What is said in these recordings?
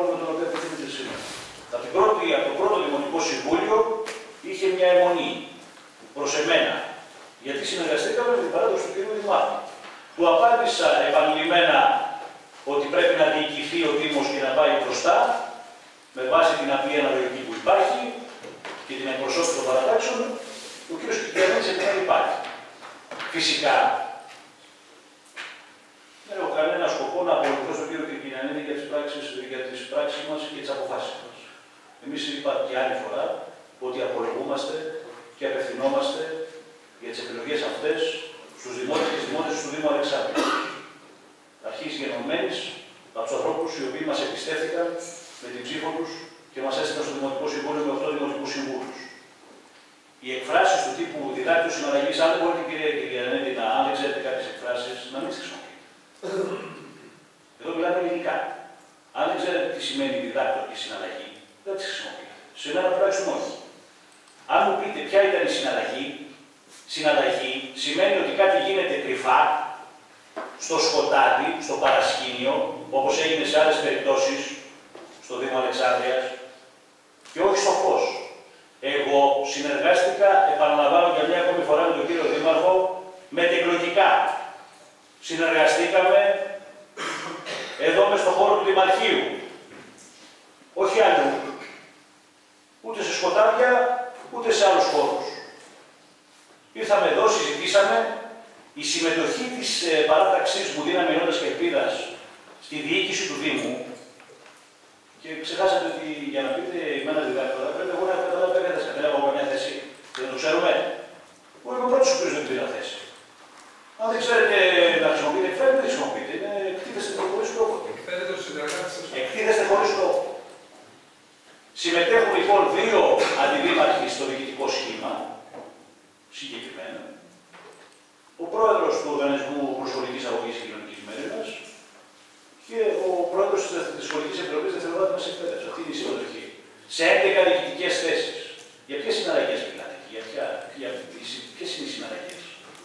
τρόπο με τον οποίο απευθύνεται σήμερα. Από το πρώτο Δημοτικό Συμβούλιο είχε μια αιμονή προς εμένα, γιατί συνεργαστήκαμε με την παράδοση του κ. Δημάρχου. Του απάντησα επανειλημμένα ότι πρέπει να διοικηθεί ο Δήμος και να πάει μπροστά, με βάση την απλή αναλογική που υπάρχει και την εκπροσώπηση των παρατάξεων, ο κ. Κικιανίδης δεν υπάρχει. Φυσικά, δεν έχω κανένα σκοπό να απολογηθώ στον κ. Κικιανίδη για τις πράξεις μας και τις αποφάσεις μας. Εμείς είπα και άλλη φορά ότι απολογούμαστε και απευθυνόμαστε για τις επιλογές αυτές στους δημότες και στις δημότες του Δήμου Αλεξάνδρου. Αρχής γενομένης από τους ανθρώπους οι οποίοι μας εμπιστεύτηκαν με την ψήφο τους και μας έστειλαν στο Δημοτικό Συμβούλιο με 8 Δημοτικούς Συμβούλους. Οι εκφράσεις του τύπου διδάκτης συναλλαγής, αν δεν μπορείτε, κυρία Κικιανίδη, αν δεν ξέρετε κάποιες εκφράσεις, να μην τις χρησιμοποιείτε. Εδώ μιλάμε ελληνικά. Αν δεν ξέρετε τι σημαίνει διδάκτορ και συναλλαγή, δεν τις χρησιμοποιείτε. Σε μένα τουλάχιστον όχι. Αν μου πείτε ποια ήταν η συναλλαγή σημαίνει ότι κάτι γίνεται κρυφά, στο σκοτάδι, στο παρασκήνιο, όπως έγινε σε άλλες περιπτώσεις στο Δήμο Αλεξάνδρειας, και όχι στο φως. Εγώ συνεργάστηκα, επαναλαμβάνω για μια ακόμη φορά με τον κύριο Δήμαρχο, μετεκλογικά. Συνεργαστήκαμε εδώ μες στον χώρο του Δημαρχείου. Όχι αλλού. Ούτε σε σκοτάδια, ούτε σε άλλους χώρους. Ήρθαμε εδώ, συζητήσαμε. Η συμμετοχή της παράταξης μου δύναμη ενότητας και ελπίδας στη διοίκηση του Δήμου, και ξεχάσατε ότι για να πείτε εμένα διδάκτορα, πρέπει εγώ να έχω καταλάβει κάποια θέση. Δεν έχω καμιά θέση. Δεν το ξέρουμε. Εγώ είμαι ο πρώτος ο οποίος δεν πήρα θέση. Αν δεν ξέρετε να χρησιμοποιείτε εκφέρετε, δεν χρησιμοποιείτε. Εκτίθεστε χωρίς λόγο. Εκτίθεστε χωρίς λόγο. Συμμετέχουν λοιπόν 2 αντιδήμαρχοι στο διοικητικό σχήμα, συγκεκριμένα. Ο πρόεδρος του Οργανισμού Προσχολικής Αγωγής και Κοινωνικής Μέρημνας και ο πρόεδρος της Σχολικής Επιτροπής Δευτεροβάθμιας Εκπαίδευσης. Αυτή είναι η συμμετοχή. Σε 11 διοικητικές θέσεις. Για ποιες συναλλαγές μιλάτε, ποιες είναι οι συναλλαγές?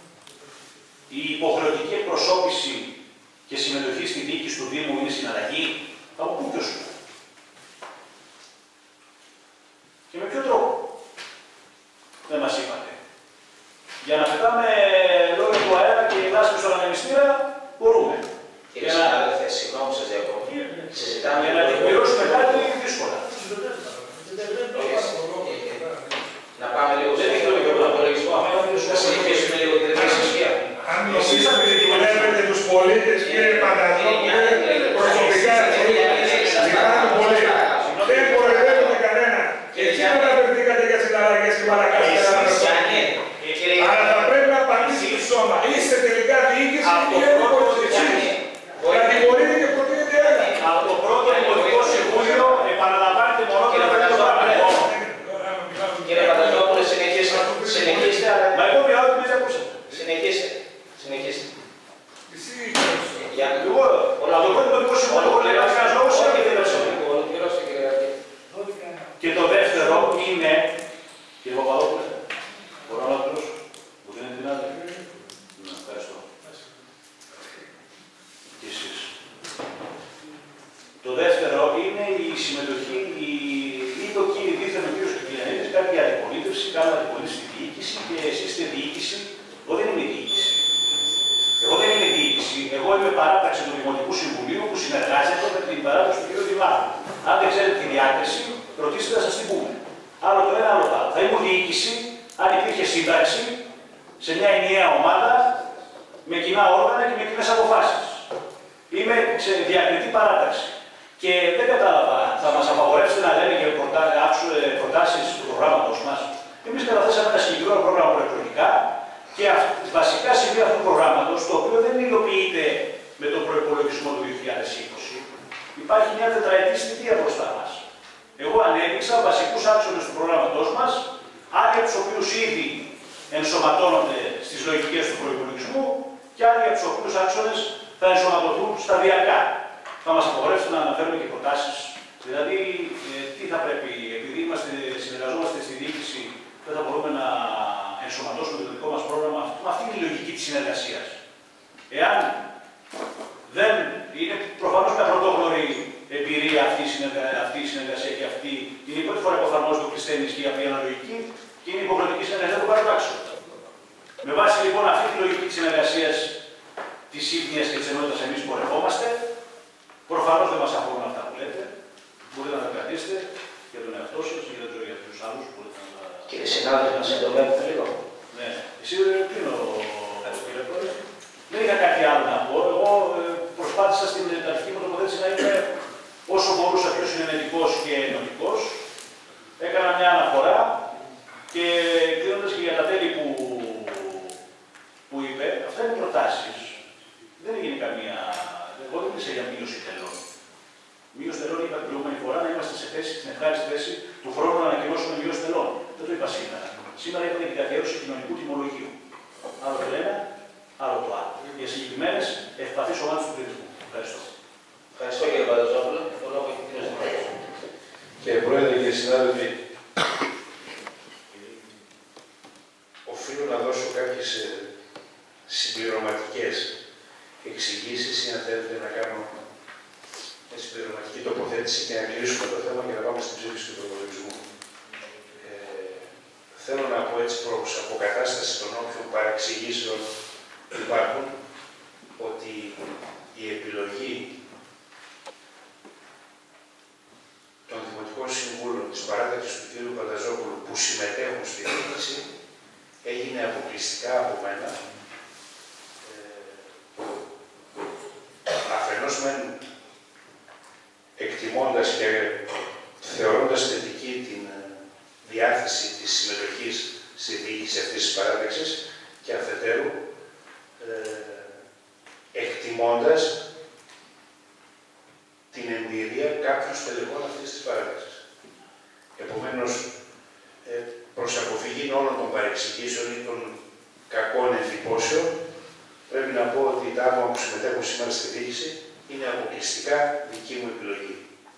Η υποχρεωτική εκπροσώπηση και συμμετοχή στη διοίκηση του Δήμου είναι συναλλαγή? Από πού και ως πού? Και με ποιο τρόπο? Δεν μας είπατε. Για να πετάμε λόγια του αέρα και λάσπη στον ανεμιστήρα, μπορούμε. Κύριε συνάδελφε, συγγνώμη σας διακόπτω. Για να εκπληρώσουμε κάτι είναι δύσκολα. Να πάμε λίγο σε αυτό το προπολογισμό. Να συνεχίσουμε λίγο την ευθυσία. Αν εσείς απευθυνεύετε τους πολίτες, κύριε Πανταζόπουλε, προσωπικά ζητάμε πολύ. Δεν κοροϊδεύετε κανένα. Εσείς δεν απευθύνατε για συναλλαγές και παρακαλείτε. Αλλά θα πρέπει να απαντήσει το σώμα. Είστε τελικά διοίκηση και δεν πολιτική. Κατηγορείτε και προτείνετε ένα. Από το πρώτο Δημοτικό Συμβούλιο επαναλαμβάνεται μόνο και να φέρει το πράγμα. Κύριε Πανταζόπουλε, συνεχίστε. Μα εγώ μιλάω και δεν ακούσατε. Συνεχίστε. Από το πρώτο Δημοτικό Συμβούλιο, εγώ λέω ένας λόγος και δεν και το δεύτερο είναι, κύριε Παπαδόπουλε, μπορώ να ολοκληρώσω, μου δίνετε την άδεια? Ναι, ευχαριστώ. Και εσείς. Το δεύτερο είναι η συμμετοχή, είπε ο κύριος δίθεν ο κύριος Κικιανίδης, κάποια αντιπολίτευση, κάνουμε αντιπολίτευση στη διοίκηση και εσείς είστε διοίκηση. Εγώ δεν είμαι διοίκηση. Εγώ είμαι παράταξη του Δημοτικού Συμβουλίου που συνεργάζεται με την παράταξη του κ. Δημάρχου. Αν δεν ξέρετε τη διάκριση, ρωτήστε να σας την πούμε. Άλλο το ένα, άλλο το άλλο. Θα ήμουν διοίκηση αν υπήρχε σύμπραξη σε μια ενιαία ομάδα με κοινά όργανα και με κοινές αποφάσεις. Είμαι σε διακριτή παράταξη. Και δεν κατάλαβα, θα μας απαγορεύσετε να λέμε και προτάσεις του προγράμματος μας. Εμείς καταθέσαμε ένα συγκεκριμένο πρόγραμμα προεκλογικά και βασικά σημεία αυτού του προγράμματος, το οποίο δεν υλοποιείται με τον προϋπολογισμό του 2020. Υπάρχει μια τετραετή θητεία μπροστά μας. Εγώ ανέδειξα βασικούς άξονες του προγράμματός μας, άλλοι από τους οποίους ήδη ενσωματώνονται στις λογικές του προϋπολογισμού και άλλοι από τους οποίους άξονες θα ενσωματωθούν σταδιακά. Θα μας απαγορεύσουν να αναφέρουμε και προτάσεις. Δηλαδή, τι θα πρέπει, επειδή συνεργαζόμαστε στη διοίκηση, δεν θα μπορούμε να ενσωματώσουμε το δικό μας πρόγραμμα. Αυτή είναι η λογική της συνεργασίας. Εάν δεν είναι προφανώς μια πρωτόγνωρη εμπειρία αυτή η συνεργασία και αυτή είναι η πρώτη φορά που εφαρμόζεται το κλειστέ ενισχύ από η αναλογική και είναι υποχρεωτική συνεργασία των παρατάξεων. Με βάση λοιπόν αυτή τη λογική της συνεργασίας, της ίδιας και της ενότητας εμείς πορευόμαστε. Προφανώς δεν μας αφορούν αυτά που λέτε. Μπορείτε να τα κρατήσετε για τον εαυτό σας ή για τους άλλους. Κύριε συνάδελφε, να συντομεύετε λίγο. Ναι, εσύ κλείνω, κύριε Πρόεδρε. Δεν είχα κάτι άλλο να πω. Εγώ προσπάθησα στην αρχική μου τοποθέτηση να είμαι όσο μπορούσα πιο συνενετικός και ενωτικός. Έκανα μια αναφορά και κλείνοντας και για τα τέλη που είπε, αυτά είναι προτάσεις. Δεν έγινε καμία. Εγώ δεν μίλησα για μείωση τελών. Μείωση τελών είπα την προηγούμενη φορά να είμαστε σε θέση, στην ευχάριστη θέση του χρόνου να ανακοινώσουμε μείωση τελών. Δεν το είπα σήμερα. Σήμερα είπα για την καθιέρωση κοινωνικού τιμολογίου. Άλλο το ένα, άλλο το άλλο. Για συγκεκριμένες ευπαθείς ομάδες του πληθυσμού. Ευχαριστώ. Ευχαριστώ κύριε Πανταζόπουλο. Το λόγο έχει ο κύριος. Κύριε Πρόεδρε, κύριε συνάδελφοι, οφείλω να δώσω κάποιες συμπληρωματικές εξηγήσεις ή αν θέλετε να κάνω μια συμπληρωματική τοποθέτηση και να κλείσουμε το θέμα και να πάμε στην ψήφιση του προπολογισμού. Θέλω να πω έτσι προς αποκατάσταση των όποιων παρεξηγήσεων υπάρχουν ότι η επιλογή των Δημοτικών Συμβούλων της παράταξης του κ. Πανταζόπουλου που συμμετέχουν στη διοίκηση έγινε αποκλειστικά από μένα. Αφενός μεν εκτιμώντας και θεωρώντας θετική την διάθεση της συμμετοχής στη διοίκηση αυτής της παράταξης και αφετέρου εκτιμώντας την εμπειρία κάποιων στελεχών αυτής της παράταξης. Επομένως, προς αποφυγή όλων των παρεξηγήσεων ή των κακών εντυπώσεων, πρέπει να πω ότι τα άτομα που συμμετέχουν σήμερα στη διοίκηση είναι αποκλειστικά δική μου επιλογή.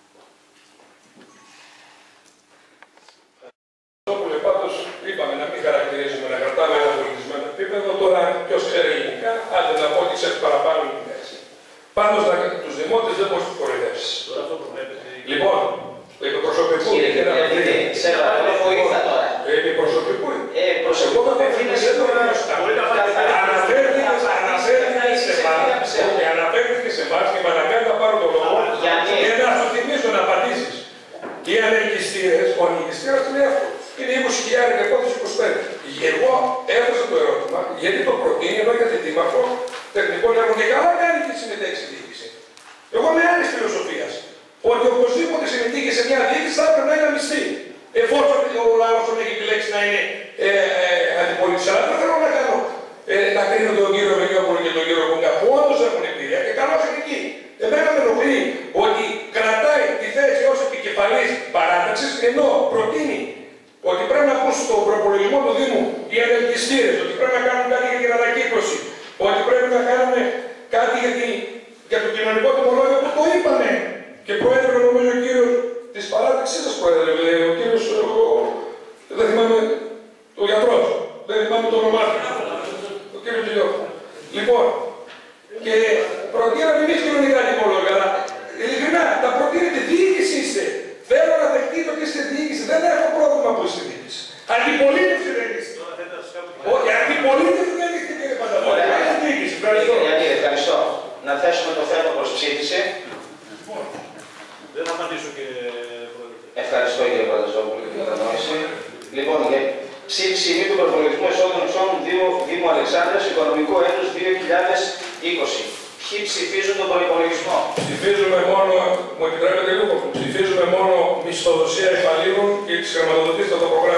Πάντως, είπαμε να μην χαρακτηρίζουμε, να κρατάμε ένα πολιτισμένο επίπεδο. Τώρα, ποιος ξέρει ελληνικά, άντε να πω ότι ξέρει παραπάνω ελληνικές. Πάντως, τους δημότες δεν μπορείς να τους κοροϊδεύσεις. Λοιπόν, επί προσωπικού. Κύριε, σε παρακαλώ, βοήθα τώρα. Επί προσωπικού. Προσωπικού αναφέρθηκε σε εμάς και παρακαλώ να πάρω το λόγο και να σου θυμίσω να απαντήσεις. Οι ανελκυστήρες, ο ανελκυστήρας είναι αυτό. Είναι 20.000 και 25. Εγώ έθεσα το ερώτημα γιατί το προτείνει ενώ για την δήμαρχο τεχνικών έργων και καλά κάνει και συμμετέχει στη διοίκηση. Εγώ είμαι άλλη φιλοσοφία. Ότι οπωσδήποτε συμμετείχε σε μια διοίκηση θα έπρεπε να είναι αμυστή. Εφόσον ο λαός τον έχει επιλέξει να είναι αντιπολίτης. Αλλά δεν θέλω να κάνω να κρίνω τον κύριο Βελιόπουλο και τον κύριο Κούγκα που όντως έχουν εμπειρία και καλώς είναι εκεί. Εμένα με ενοχλεί ότι κρατάει τη θέση ως επικεφαλής παράταξης ενώ προτείνει ότι πρέπει να πούν στο προπολογισμό του Δήμου οι ανελκυστήρες, ότι πρέπει να κάνουν κάτι για την ανακύκλωση, ότι πρέπει να κάνουμε κάτι για το κοινωνικό τιμολόγιο που το είπανε. Και προέδρευε νομίζω ο κύριος της παράταξης σας προέδρευε, ο κύριος, δεν θυμάμαι, ο γιατρός, δεν θυμάμαι το όνομά του, ο κύριος Τζιλιώφου. Λοιπόν, και προτείναμε εμείς κοινωνικά τιμολόγια, αλλά ειλικρινά, τα προτείνετε, διοίκηση είστε. Θέλω να δεχτείτε ότι είστε διοίκηση, δεν έχω πρόβλημα που είστε διοίκηση. Αντιπολίτευση δεν είστε. Όχι, αντιπολίτευση δεν είστε κύριε Πανταζόπουλο. Είστε διοίκηση. Ευχαριστώ. Να θέσουμε το θέμα προς ψήφιση. Δεν θα απαντήσω κύριε Πρόεδρε. Ευχαριστώ κύριε Πανταζόπουλο για την κατανόηση. Λοιπόν, για ψήφιση ημί του προπολογισμού εσόδων εξόδων Δήμου Αλεξάνδρας, οικονομικό έτος 2020. Ποιοι ψηφίζουν τον προϋπολογισμό? Ψηφίζουμε μόνο, μου επιτρέπετε λίγο, ψηφίζουμε μόνο μισθοδοσία υπαλλήλων και τις χρηματοδοτήσεις των προγράμματων.